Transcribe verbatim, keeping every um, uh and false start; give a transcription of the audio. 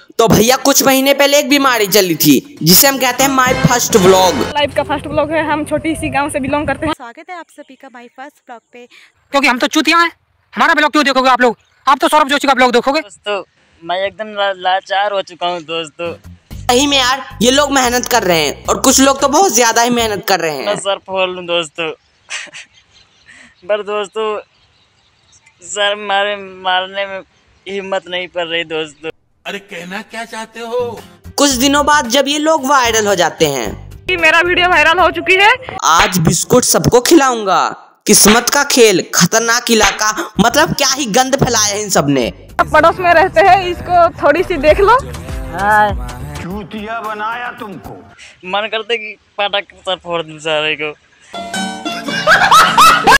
तो भैया कुछ महीने पहले एक बीमारी चली थी जिसे हम कहते हैं माय फर्स्ट व्लॉग। लाइफ का फर्स्ट व्लॉग है। हम छोटी सी गांव से बिलोंग करते हैं। स्वागत है आप सभी का माय फर्स्ट व्लॉग पे। क्योंकि हम तो चूतिया हैं, हमारा ब्लॉग क्यों देखोगे आप लोग? आप तो सौरभ जोशी का ब्लॉग देखोगे। दोस्तों मैं एकदम ला, लाचार हो चुका हूँ दोस्तों। सही में यार, ये लोग मेहनत कर रहे हैं और कुछ लोग तो बहुत ज्यादा ही मेहनत कर रहे हैं। मैं सर फोड़ लूँ दोस्तों पर दोस्तों सर मारे मारने में हिम्मत नहीं पड़ रही दोस्तों। अरे कहना क्या चाहते हो? कुछ दिनों बाद जब ये लोग वायरल हो जाते हैं, मेरा वीडियो वायरल हो चुकी है। आज बिस्कुट सबको खिलाऊंगा। किस्मत का खेल, खतरनाक इलाका, मतलब क्या ही गंद फैलाया है इन सब ने। पड़ोस में रहते हैं, इसको थोड़ी सी देख लो। चूतिया बनाया तुमको। मन करते कि पटक सर फोड़ दूं सारे को।